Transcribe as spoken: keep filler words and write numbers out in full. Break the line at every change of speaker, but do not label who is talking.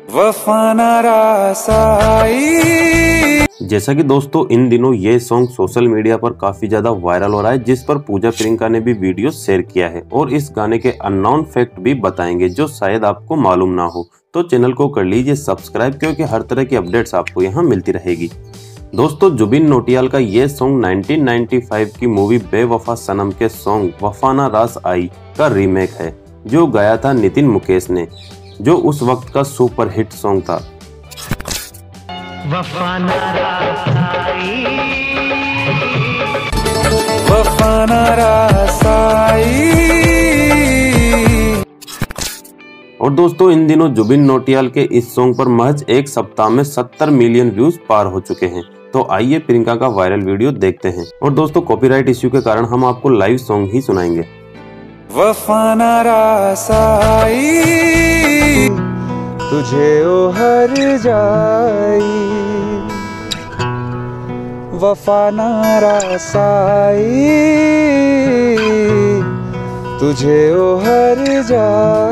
वफा ना रासाई।
जैसा कि दोस्तों इन दिनों ये सॉन्ग सोशल मीडिया पर काफी ज्यादा वायरल हो रहा है, जिस पर पूजा प्रियंका ने भी वीडियो शेयर किया है और इस गाने के अननोन फैक्ट भी बताएंगे जो शायद आपको मालूम ना हो। तो चैनल को कर लीजिए सब्सक्राइब, क्योंकि हर तरह की अपडेट्स आपको यहाँ मिलती रहेगी। दोस्तों जुबिन नौटियाल का ये सॉन्ग नाइनटीन नाइंटी फाइव की मूवी बेवफा सनम के सॉन्ग वफा ना रास आई का रीमेक है, जो गाया था नितिन मुकेश ने, जो उस वक्त का सुपर हिट सॉन्ग था।
वफा ना रासाई, वफा ना रासाई।
और दोस्तों इन दिनों जुबिन नौटियाल के इस सॉन्ग पर महज एक सप्ताह में सत्तर मिलियन व्यूज पार हो चुके हैं। तो आइए प्रियंका का वायरल वीडियो देखते हैं। और दोस्तों कॉपीराइट इश्यू के कारण हम आपको लाइव सॉन्ग ही सुनाएंगे।
वफा ना रासाई, तुझे ओ हर जाई, वफा ना रासाई, तुझे ओ हर जाई।